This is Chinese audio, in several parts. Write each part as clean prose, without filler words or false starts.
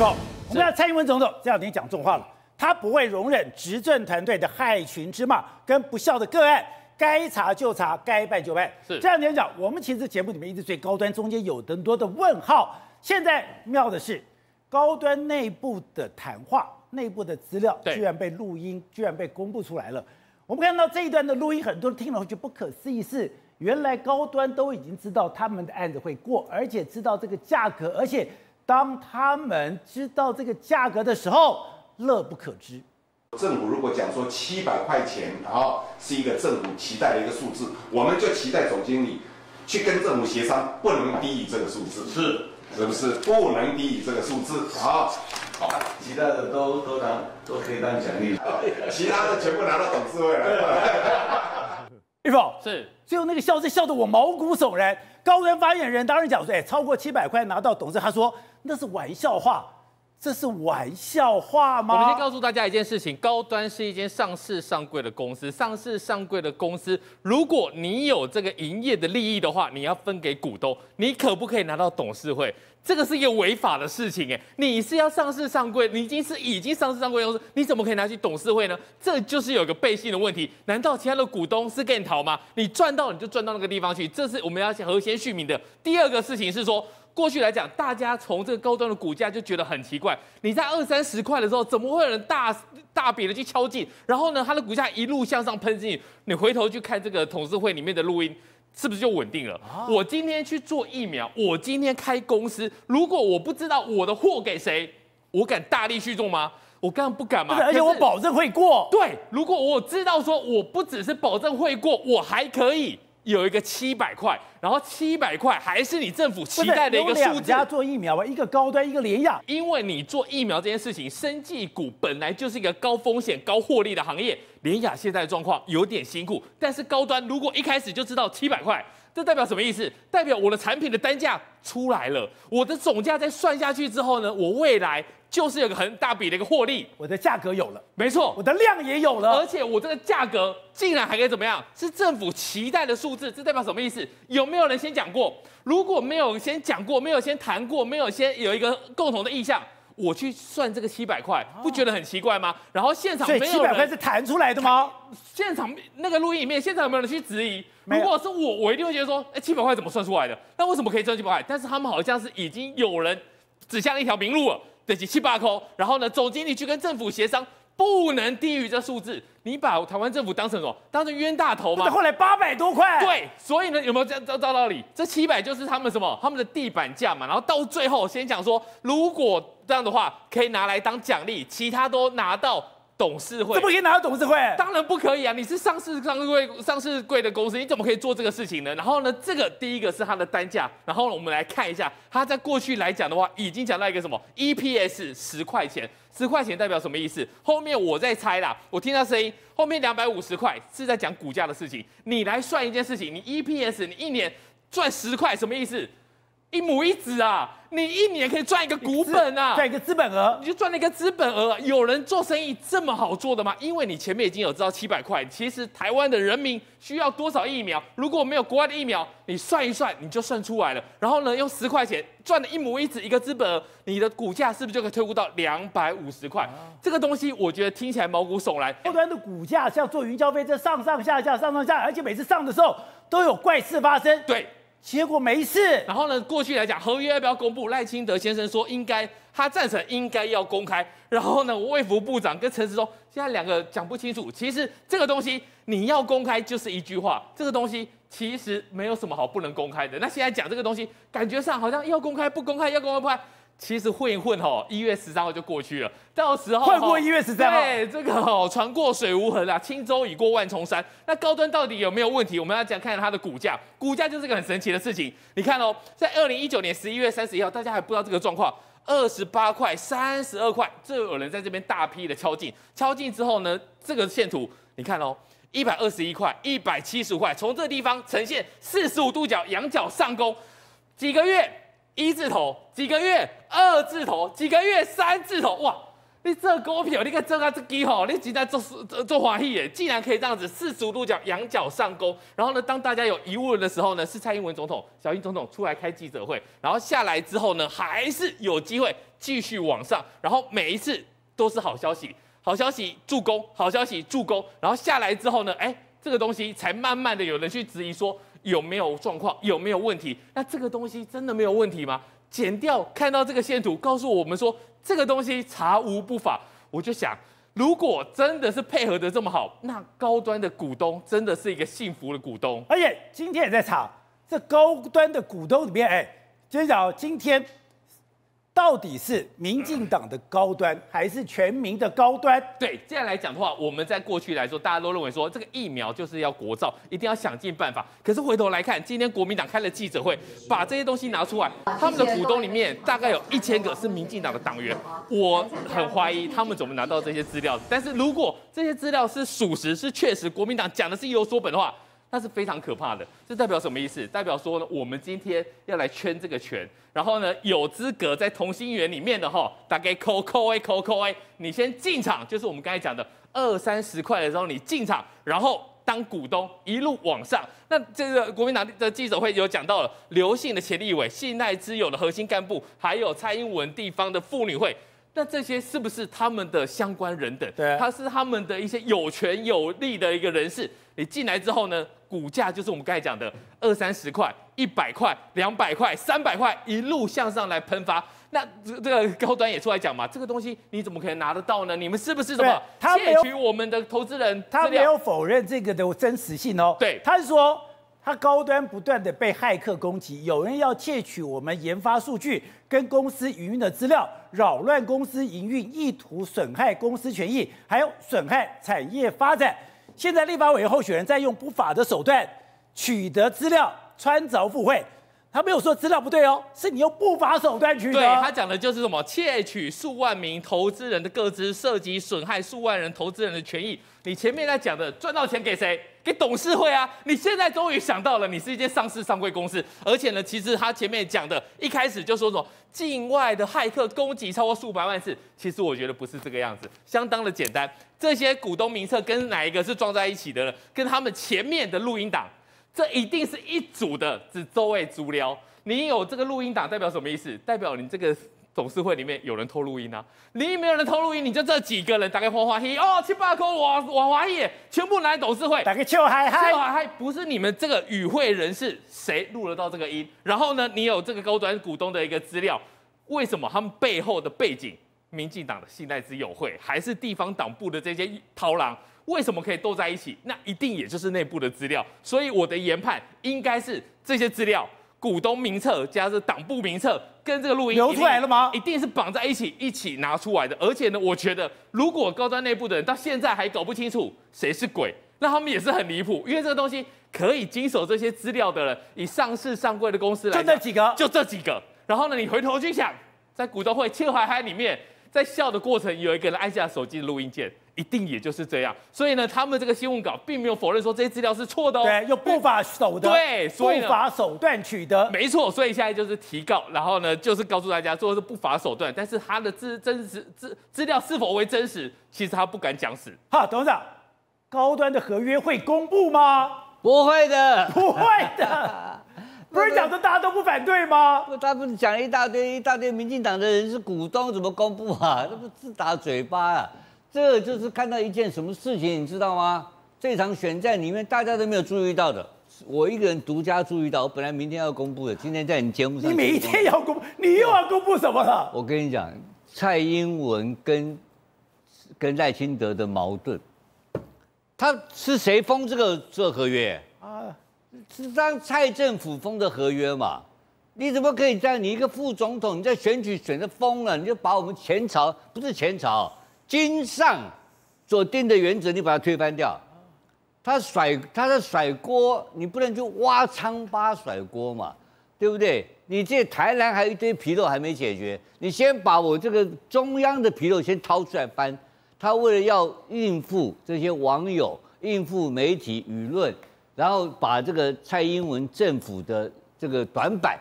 好，我们要蔡英文总统这两天讲重话了，他不会容忍执政团队的害群之马跟不孝的个案，该查就查，该办就办。 是这两天讲，我们其实节目里面一直追高端，中间有很多的问号。现在妙的是，高端内部的谈话、内部的资料居然被录音，居然被公布出来了。我们看到这一段的录音，很多人听了会觉得不可思议，是原来高端都已经知道他们的案子会过，而且知道这个价格，而且当他们知道这个价格的时候，乐不可支。 政府如果讲说700块钱，然后是一个政府期待的一个数字，我们就期待总经理去跟政府协商，不能低于这个数字，是不是？不能低于这个数字啊。好， 其他的都可以当奖励， 其他的全部拿到董事会来。 玉凤是， 最后那个笑是笑得我毛骨悚然。高端发言人当然讲说，超过700块拿到董事，他说那是玩笑话。这是玩笑话吗？ 我们先告诉大家一件事情：高端是一间上市上柜的公司。上市上柜的公司，如果你有这个营业的利益的话，你要分给股东，你可不可以拿到董事会？这个是一个违法的事情，你是要上市上柜，你已经上市上柜公司，你怎么可以拿去董事会呢？这就是有个背信的问题。难道其他的股东是跟你逃吗？你赚到你就赚到那个地方去，这是我们要先先续命的。第二个事情是说，过去来讲，大家从这个高端的股价就觉得很奇怪，你在20-30块的时候，怎么会有人大笔的去敲进？然后呢，它的股价一路向上喷进去，你回头去看这个董事会里面的录音，是不是就稳定了？我今天去做疫苗，我今天开公司，如果我不知道我的货给谁，我敢大力去做吗？我当然不敢嘛。 而且我保证会过。 对，如果我知道说我不只是保证会过，我还可以有一个700块，然后700块还是你政府期待的一个数字。 有两家做疫苗吧，一个高端，一个联亚。 因为你做疫苗这件事情，生技股本来就是一个高风险、高获利的行业。联亚现在的状况有点辛苦，但是高端如果一开始就知道700块，这代表什么意思？代表我的产品的单价出来了，我的总价再算下去之后呢，我未来就是有个很大笔的一个获利， 我的价格有了， 没错， 我的量也有了， 而且我这个价格竟然还可以怎么样？是政府期待的数字，这代表什么意思？有没有人先讲过？如果没有先讲过，没有先谈过，没有先有一个共同的意向，我去算这个700块，不觉得很奇怪吗？然后现场没有人， 所以700块是谈出来的吗？ 现场那个录音里面，现场有没有人去质疑？如果是我一定会觉得说，700块怎么算出来的？那为什么可以赚700块？但是他们好像是已经有人指向一条明路了，得起7-8块，然后呢，总经理去跟政府协商，不能低于这数字。你把台湾政府当成什么？当成冤大头吗？ 后来800多块。 对，所以呢，有没有照道理？这700就是他们什么？他们的地板价嘛。然后到最后先讲说，如果这样的话，可以拿来当奖励，其他都拿到董事会。 怎么可以拿到董事会？ 当然不可以啊！你是上市柜的公司，你怎么可以做这个事情呢？然后呢，这个第一个是它的单价，然后我们来看一下，它在过去来讲的话，已经讲到一个什么 EPS 10块钱，10块钱代表什么意思？后面我在猜啦，我听到声音，后面250块是在讲股价的事情。你来算一件事情，你 EPS 你一年赚10块，什么意思？一母一子啊！你一年可以赚一个股本啊， 赚一个资本额， 你就赚了一个资本额。有人做生意这么好做的吗？因为你前面已经有知道700块，其实台湾的人民需要多少疫苗？如果没有国外的疫苗，你算一算你就算出来了。然后呢，用10块钱赚了一母一子一个资本额，你的股价是不是就可以推估到250块？这个东西我觉得听起来毛骨悚然。 高端的股价像坐云霄飞车上上下下，而且每次上的时候都有怪事发生。 对。 结果没事。 然后呢，过去来讲，合约要不要公布？赖清德先生说他赞成应该要公开。然后呢，卫福部长跟陈时中现在两个讲不清楚。其实这个东西你要公开就是一句话，这个东西其实没有什么好不能公开的。那现在讲这个东西，感觉上好像要公开不公开，要公开不公开。其实混一混1月13号就过去了，到时候混过1月13号， 对，这个船过水无痕啊，轻舟已过万重山。那高端到底有没有问题？我们要讲看它的股价，股价就是个很神奇的事情。你看在2019年11月31号，大家还不知道这个状况，28块、32块，这有人在这边大批的敲进之后呢，这个线图你看121块、175块，从这个地方呈现45度角仰角上攻，几个月1字头，几个月2字头，几个月3字头，哇！ 你这股票，你看这个这支吼，你真在做欢喜耶，竟然可以这样子45度角仰角上攻。然后呢，当大家有疑问的时候呢，是蔡英文总统、小英总统出来开记者会，然后下来之后呢，还是有机会继续往上，然后每一次都是好消息，好消息助攻，好消息助攻，然后下来之后呢，这个东西才慢慢的有人去质疑说有没有状况，有没有问题？那这个东西真的没有问题吗？剪掉看到这个线图，告诉我们说这个东西查无不法。我就想，如果真的是配合的这么好，那高端的股东真的是一个幸福的股东。 而且今天也在查这高端的股东里面，先讲今天到底是民进党的高端还是全民的高端？ 对，这样来讲的话，我们在过去来说，大家都认为说这个疫苗就是要国造，一定要想尽办法。可是回头来看，今天国民党开了记者会，把这些东西拿出来，他们的股东里面大概有1000个是民进党的党员，我很怀疑他们怎么拿到这些资料的。但是如果这些资料是属实，是确实，国民党讲的是有所本的话，那是非常可怕的。这代表什么意思？代表说呢，我们今天要来圈这个权，然后呢，有资格在同心圆里面的大概扣，你先进场，就是我们刚才讲的20-30块的时候，你进场，然后当股东一路往上。那这个国民党的记者会有讲到了刘姓的前立委、信赖之友的核心干部，还有蔡英文地方的妇女会。那这些是不是他们的相关人等？ 对， 他是他们的一些有权有利的一个人士。你进来之后呢，股价就是我们刚才讲的20-30块、100块、200块、300块，一路向上来喷发。那这个高端也出来讲嘛，这个东西你怎么可能拿得到呢？你们是不是什么窃取我们的投资人？ 他没有否认这个的真实性哦。 对， 他是说他高端不断的被骇客攻击，有人要窃取我们研发数据跟公司营运的资料，扰乱公司营运，意图损害公司权益，还有损害产业发展。现在立法委员候选人在用不法的手段取得资料，穿凿附会。他没有说资料不对哦，是你用不法手段取得。 对，他讲的就是什么窃取数万名投资人的个资，涉及损害数万人投资人的权益。你前面在讲的赚到钱给谁？给董事会啊！你现在终于想到了，你是一间上市上柜公司，而且呢，其实他前面讲的，一开始就说什么境外的骇客攻击超过数百万次，其实我觉得不是这个样子，相当的简单。这些股东名册跟哪一个是撞在一起的呢？跟他们前面的录音档，这一定是一组的，只周围足疗。你有这个录音档代表什么意思？代表你这个董事会里面有人偷录音啊！你没有人偷录音，你就这几个人大概花喜700块我华裔，全部来董事会， 大概笑嗨嗨， 不是你们这个与会人士谁录得到这个音？然后呢，你有这个高端股东的一个资料，为什么他们背后的背景，民进党的信赖之友会，还是地方党部的这些掏狼？为什么可以斗在一起？那一定也就是内部的资料。所以我的研判应该是这些资料。股东名册加上党部名册跟这个录音流出来了吗？ 一定是绑在一起，一起拿出来的。而且呢，我觉得如果高端内部的人到现在还搞不清楚谁是鬼，那他们也是很离谱。因为这个东西可以经手这些资料的人，以上市上柜的公司来讲，就这几个。然后呢，你回头去想，在股东会切海里面，在笑的过程有一个人按下手机的录音键。一定也就是这样，所以呢，他们这个新闻稿并没有否认说这些资料是错的哦。 对，用不法手段， 对，所以不法手段取得， 没错。所以现在就是提告，然后呢，就是告诉大家说的是不法手段，但是他的资料是否为真实，其实他不敢讲死。 好，董事长，高端的合约会公布吗？ 不会的， 不会的。不是讲的大家都不反对吗？ 他不是讲了一大堆民进党的人是股东，怎么公布啊？那不自打嘴巴啊！这就是看到一件什么事情，你知道吗？这场选战里面大家都没有注意到的，我一个人独家注意到。我本来明天要公布的，今天在你节目上。 你每天要公布，你又要公布什么了？ 我跟你讲，蔡英文跟赖清德的矛盾，他是谁封这个合约啊？是让蔡政府封的合约嘛？你怎么可以这样？你一个副总统，你在选举选的疯了，你就把我们前朝不是前朝。经上所定的原则，你把它推翻掉，他在甩锅，你不能就挖疮疤甩锅嘛，对不对？你这台南还有一堆纰漏还没解决，你先把我这个中央的纰漏先掏出来翻。他为了要应付这些网友、应付媒体舆论，然后把这个蔡英文政府的这个短板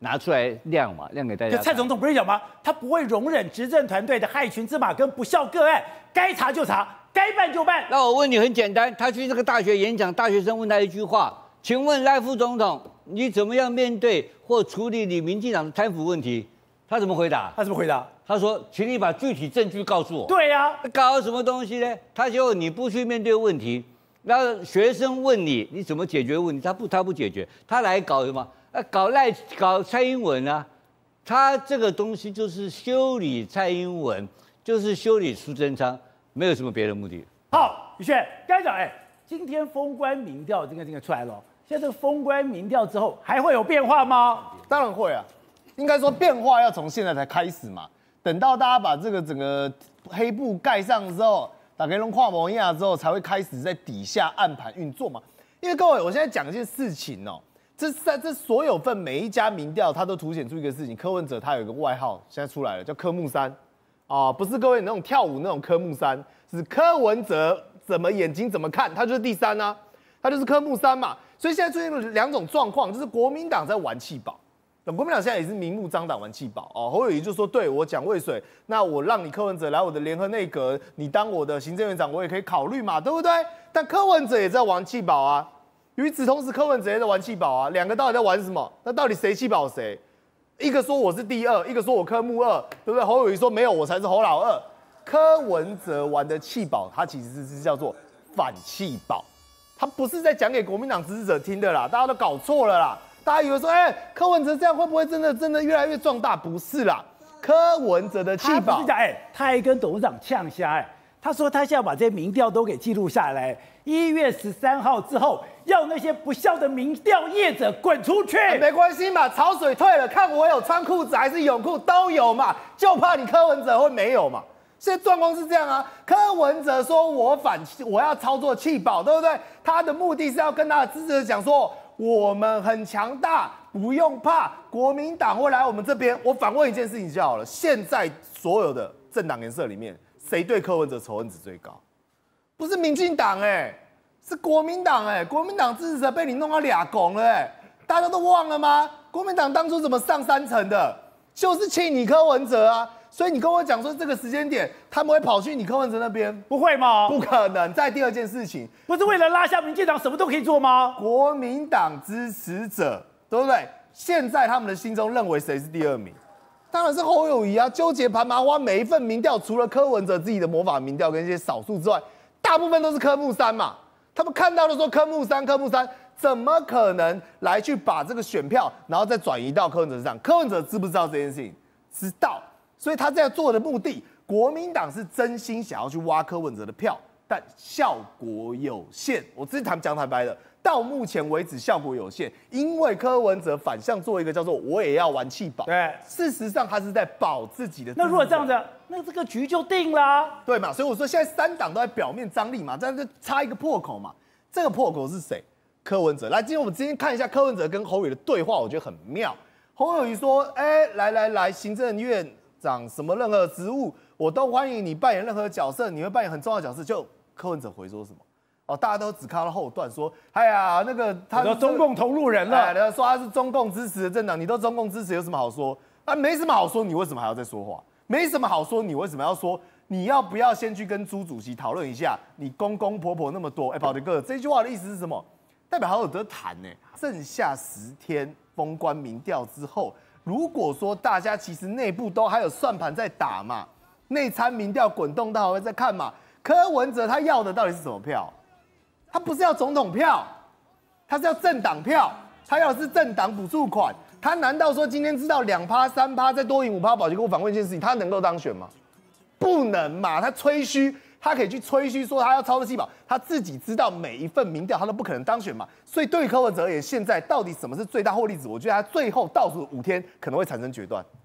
拿出来亮嘛，亮给大家。 蔡总统不是讲吗？他不会容忍执政团队的害群之马跟不孝个案，该查就查，该办就办。 那我问你，很简单，他去这个大学演讲，大学生问他一句话，请问赖副总统，你怎么样面对或处理你民进党的贪腐问题？他怎么回答？他说：“请你把具体证据告诉我。” 对呀， 搞什么东西呢？他就你不去面对问题，那学生问你，你怎么解决问题？他不解决，他来搞什么？搞蔡英文啊！他这个东西就是修理蔡英文，就是修理苏贞昌，没有什么别的目的。 好，宇轩，刚才讲，今天封关民调这个出来了，现在这个封关民调之后还会有变化吗？ 当然会啊，应该说变化要从现在才开始嘛。等到大家把这个整个黑布盖上之后，打开龙跨模样之后，才会开始在底下暗盘运作嘛。因为各位，我现在讲一件事情哦，这所有份每一家民调，它都凸显出一个事情。柯文哲他有一个外号，现在出来了，叫科目3啊，不是各位那种跳舞那种科目3，是柯文哲怎么眼睛怎么看，他就是第3啊，他就是科目3嘛。所以现在出现了2种状况，就是国民党在玩气保。国民党现在也是明目张胆玩气保哦，侯友宜就说：“对我蒋渭水，那我让你柯文哲来我的联合内阁，你当我的行政院长，我也可以考虑嘛，对不对？”但柯文哲也在玩气保啊，与此同时，柯文哲也在玩气保啊，两个到底在玩什么？那到底谁气保谁？一个说我是第2，一个说我科目2，对不对？侯友宜说没有，我才是侯老2。柯文哲玩的气保，他其实是叫做反气保，他不是在讲给国民党支持者听的啦，大家都搞错了啦。大家以为说，柯文哲这样会不会真的越来越壮大？不是啦，柯文哲的气保， 他不是讲，他还跟董事长呛瞎，他说他现在把这些民调都给记录下来，1月13号之后，要那些不孝的民调业者滚出去。 没关系嘛，潮水退了，看我有穿裤子还是泳裤都有嘛，就怕你柯文哲会没有嘛。现在状况是这样啊，柯文哲说我要操作气保，对不对？他的目的是要跟他的支持者讲说，我们很强大，不用怕，国民党会来我们这边。我反问一件事情就好了，现在所有的政党颜色里面，谁对柯文哲仇恨值最高？不是民进党是国民党国民党支持者被你弄到俩拱了大家都忘了吗？国民党当初怎么上3层的，就是气你柯文哲啊。所以你跟我讲说这个时间点他们会跑去你柯文哲那边， 不会吗？ 不可能。再第2件事情， 不是为了拉下民进党什么都可以做吗？ 国民党支持者对不对？现在他们的心中认为谁是第2名？当然是侯友宜啊。纠结盘麻花，每一份民调除了柯文哲自己的魔法民调跟一些少数之外，大部分都是科目3嘛。他们看到的说科目3，怎么可能来去把这个选票，然后再转移到柯文哲身上？柯文哲知不知道这件事情？知道。所以他这样做的目的，国民党是真心想要去挖柯文哲的票，但效果有限。我自己讲坦白的，到目前为止效果有限，因为柯文哲反向做一个叫做我也要玩气保。 对， 事实上他是在保自己的。 那如果这样子，那这个局就定啦， 对嘛？所以我说现在3党都在表面张力嘛，这样就差一个破口嘛。这个破口是谁？柯文哲。来，今天我们今天看一下柯文哲跟侯友宜的对话，我觉得很妙。侯友宜说：“来，行政院长什么任何职务，我都欢迎你扮演任何角色，你会扮演很重要的角色。”就柯文哲回说什么？大家都只看到后段说：“哎呀，那个他是中共同路人了。” 说他是中共支持的政党，你都中共支持，有什么好说？没什么好说，你为什么还要再说话？没什么好说，你为什么要说？你要不要先去跟朱主席讨论一下？你公公婆婆那么多，宝德哥，这句话的意思是什么？代表还有得谈呢。剩下10天封关民调之后。如果说大家其实内部都还有算盘在打嘛，内参民调滚动，大家会在看嘛。柯文哲他要的到底是什么票？他不是要总统票，他是要政党票，他要的是政党补助款。他难道说今天知道2%、3%再多赢5%，保洁给我反问一件事情，他能够当选吗？不能嘛，他吹嘘。他可以去吹嘘说他要操作气保，他自己知道每一份民调他都不可能当选嘛，所以对于柯文哲而言，现在到底什么是最大获利值？我觉得他最后倒数5天可能会产生决断。